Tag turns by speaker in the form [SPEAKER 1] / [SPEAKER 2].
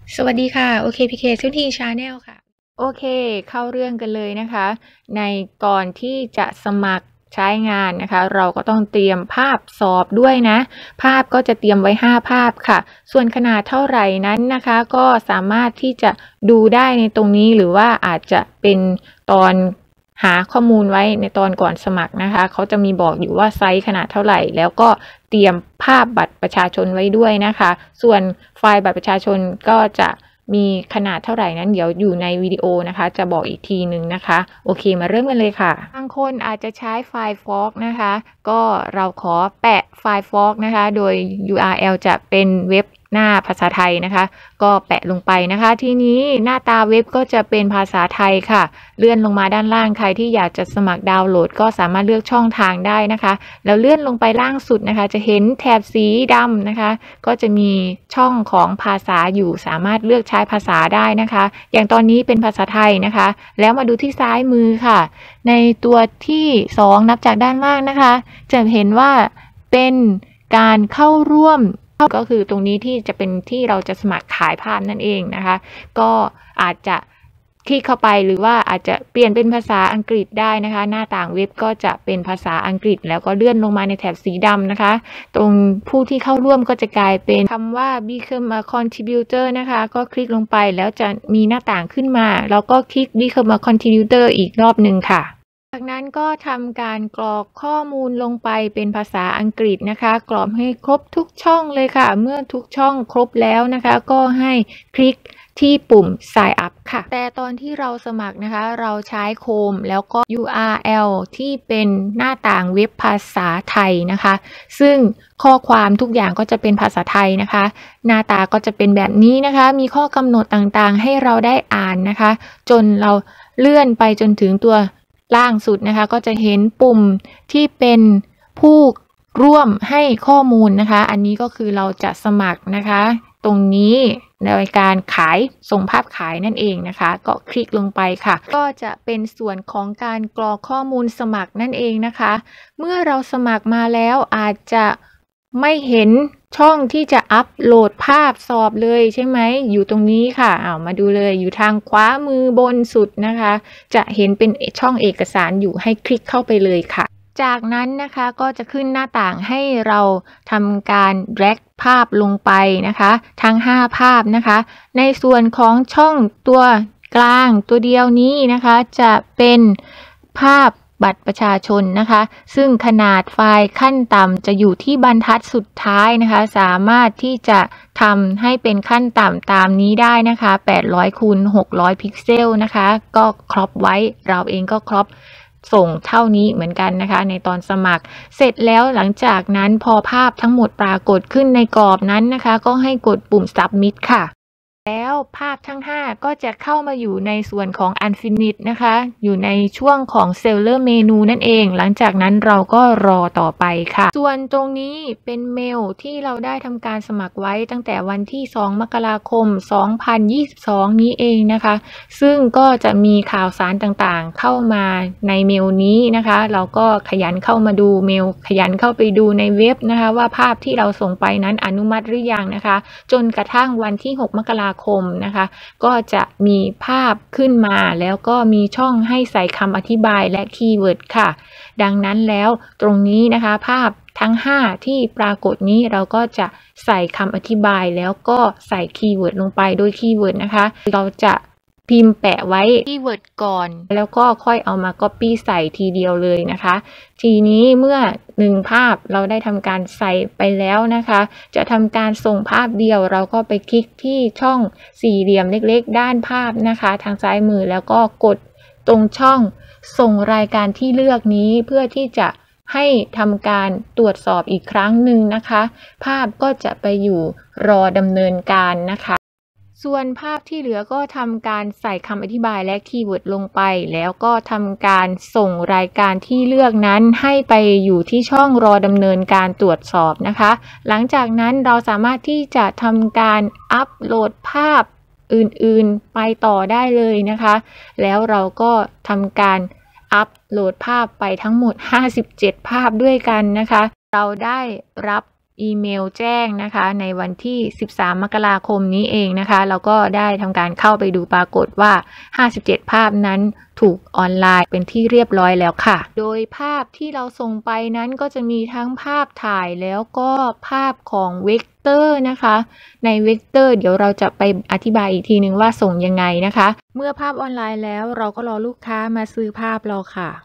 [SPEAKER 1] สวัสดีค่ะ OKPK ทุกทีชาแนลค่ะ โอเคเข้าเรื่องกันเลยนะคะ ในก่อนที่จะสมัครใช้งานนะคะ เราก็ต้องเตรียมภาพสอบด้วยนะ ภาพก็จะเตรียมไว้5ภาพค่ะ ส่วนขนาดเท่าไหร่นั้นนะคะ ก็สามารถที่จะดูได้ในตรงนี้หรือว่าอาจจะเป็นตอนหาข้อมูลไว้ในตอนก่อนสมัครนะคะเขาจะมีบอกอยู่ว่าไซส์ขนาดเท่าไหร่แล้วก็เตรียมภาพบัตรประชาชนไว้ด้วยนะคะส่วนไฟล์บัตรประชาชนก็จะมีขนาดเท่าไหร่นั้นเดี๋ยวอยู่ในวิดีโอนะคะจะบอกอีกทีหนึ่งนะคะโอเคมาเริ่มกันเลยค่ะบางคนอาจจะใช้ไฟล์ Fork นะคะก็เราขอแปะไฟล์ Fork นะคะโดย URL จะเป็นเว็บหน้าภาษาไทยนะคะก็แปะลงไปนะคะทีนี้หน้าตาเว็บก็จะเป็นภาษาไทยค่ะเลื่อนลงมาด้านล่างใครที่อยากจะสมัครดาวน์โหลดก็สามารถเลือกช่องทางได้นะคะแล้วเลื่อนลงไปล่างสุดนะคะจะเห็นแถบสีดำนะคะก็จะมีช่องของภาษาอยู่สามารถเลือกใช้ภาษาได้นะคะอย่างตอนนี้เป็นภาษาไทยนะคะแล้วมาดูที่ซ้ายมือค่ะในตัวที่2นับจากด้านล่างนะคะจะเห็นว่าเป็นการเข้าร่วมก็คือตรงนี้ที่จะเป็นที่เราจะสมัครขายภาพนั่นเองนะคะก็อาจจะคลิกเข้าไปหรือว่าอาจจะเปลี่ยนเป็นภาษาอังกฤษได้นะคะหน้าต่างเว็บก็จะเป็นภาษาอังกฤษแล้วก็เลื่อนลงมาในแถบสีดำนะคะตรงผู้ที่เข้าร่วมก็จะกลายเป็นคำว่า become a contributor นะคะก็คลิกลงไปแล้วจะมีหน้าต่างขึ้นมาแล้วก็คลิก become a contributor อีกรอบหนึ่งค่ะจากนั้นก็ทำการกรอกข้อมูลลงไปเป็นภาษาอังกฤษนะคะกรอกให้ครบทุกช่องเลยค่ะเมื่อทุกช่องครบแล้วนะคะก็ให้คลิกที่ปุ่ม sign up ค่ะแต่ตอนที่เราสมัครนะคะเราใช้โคมแล้วก็ URL ที่เป็นหน้าต่างเว็บภาษาไทยนะคะซึ่งข้อความทุกอย่างก็จะเป็นภาษาไทยนะคะหน้าตาก็จะเป็นแบบนี้นะคะมีข้อกำหนดต่างๆให้เราได้อ่านนะคะจนเราเลื่อนไปจนถึงตัวล่างสุดนะคะก็จะเห็นปุ่มที่เป็นผู้ร่วมให้ข้อมูลนะคะอันนี้ก็คือเราจะสมัครนะคะตรงนี้ในการขายส่งภาพขายนั่นเองนะคะก็คลิกลงไปค่ะก็จะเป็นส่วนของการกรอกข้อมูลสมัครนั่นเองนะคะเมื่อเราสมัครมาแล้วอาจจะไม่เห็นช่องที่จะอัปโหลดภาพสอบเลยใช่ไหมอยู่ตรงนี้ค่ะมาดูเลยอยู่ทางขวามือบนสุดนะคะจะเห็นเป็นช่องเอกสารอยู่ให้คลิกเข้าไปเลยค่ะจากนั้นนะคะก็จะขึ้นหน้าต่างให้เราทำการ drag ภาพลงไปนะคะทั้ง5ภาพนะคะในส่วนของช่องตัวกลางตัวเดียวนี้นะคะจะเป็นภาพบัตรประชาชนนะคะซึ่งขนาดไฟล์ขั้นต่ำจะอยู่ที่บรรทัดสุดท้ายนะคะสามารถที่จะทำให้เป็นขั้นต่ำตามนี้ได้นะคะ800คูณ600พิกเซลนะคะก็ครอปไว้เราเองก็ครอปส่งเท่านี้เหมือนกันนะคะในตอนสมัครเสร็จแล้วหลังจากนั้นพอภาพทั้งหมดปรากฏขึ้นในกรอบนั้นนะคะก็ให้กดปุ่ม submit ค่ะแล้วภาพทั้ง5ก็จะเข้ามาอยู่ในส่วนของ Unfinished นะคะอยู่ในช่วงของ Seller Menu นั่นเองหลังจากนั้นเราก็รอต่อไปค่ะส่วนตรงนี้เป็นเมลที่เราได้ทำการสมัครไว้ตั้งแต่วันที่2มกราคม2022นี้เองนะคะซึ่งก็จะมีข่าวสารต่างๆเข้ามาในเมลนี้นะคะเราก็ขยันเข้ามาดูเมลขยันเข้าไปดูในเว็บนะคะว่าภาพที่เราส่งไปนั้นอนุมัติหรือยังนะคะจนกระทั่งวันที่6มกราคมนะคะก็จะมีภาพขึ้นมาแล้วก็มีช่องให้ใส่คำอธิบายและคีย์เวิร์ดค่ะดังนั้นแล้วตรงนี้นะคะภาพทั้ง5ที่ปรากฏนี้เราก็จะใส่คำอธิบายแล้วก็ใส่คีย์เวิร์ดลงไปโดยคีย์เวิร์ดนะคะเราจะพิมพ์แปะไว้คีย์เวิร์ดก่อนแล้วก็ค่อยเอามา copy ใส่ทีเดียวเลยนะคะทีนี้เมื่อ1ภาพเราได้ทำการใส่ไปแล้วนะคะจะทำการส่งภาพเดียวเราก็ไปคลิกที่ช่องสี่เหลี่ยมเล็กๆด้านภาพนะคะทางซ้ายมือแล้วก็กดตรงช่องส่งรายการที่เลือกนี้เพื่อที่จะให้ทำการตรวจสอบอีกครั้งหนึ่งนะคะภาพก็จะไปอยู่รอดำเนินการนะคะส่วนภาพที่เหลือก็ทำการใส่คำอธิบายและคีย์เวิร์ดลงไปแล้วก็ทำการส่งรายการที่เลือกนั้นให้ไปอยู่ที่ช่องรอดำเนินการตรวจสอบนะคะหลังจากนั้นเราสามารถที่จะทำการอัปโหลดภาพอื่นๆไปต่อได้เลยนะคะแล้วเราก็ทำการอัปโหลดภาพไปทั้งหมด57ภาพด้วยกันนะคะเราได้รับอีเมลแจ้งนะคะในวันที่ 13 มกราคมนี้เองนะคะแล้วก็ได้ทำการเข้าไปดูปรากฏว่า 57 ภาพนั้นถูกออนไลน์เป็นที่เรียบร้อยแล้วค่ะ โดยภาพที่เราส่งไปนั้นก็จะมีทั้งภาพถ่ายแล้วก็ภาพของเวกเตอร์นะคะในเวกเตอร์เดี๋ยวเราจะไปอธิบายอีกทีนึงว่าส่งยังไงนะคะเมื่อภาพออนไลน์แล้วเราก็รอลูกค้ามาซื้อภาพเราค่ะ